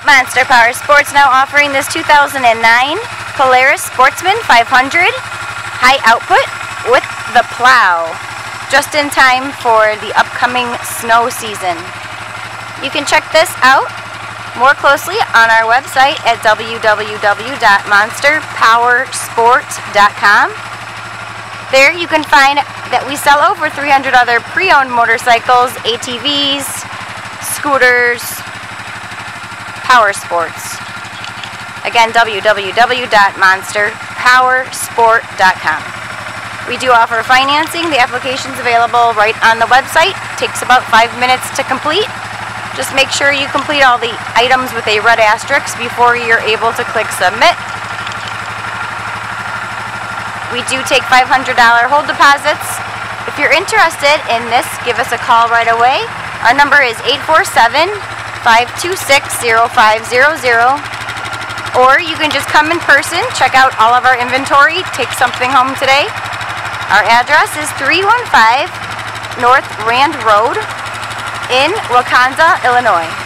Monster Power Sports now offering this 2009 Polaris Sportsman 500 high output with the plow, just in time for the upcoming snow season. You can check this out more closely on our website at www.monsterpowersport.com. There you can find that we sell over 300 other pre-owned motorcycles, ATVs, scooters, power sports. Again, www.monsterpowersport.com. We do offer financing. The application's available right on the website. Takes about 5 minutes to complete. Just make sure you complete all the items with a red asterisk before you're able to click submit. We do take $500 hold deposits. If you're interested in this, give us a call right away. Our number is 847-526-0500. Or you can just come in person, check out all of our inventory, take something home today. Our address is 315 North Rand Road in Waukesha, Illinois.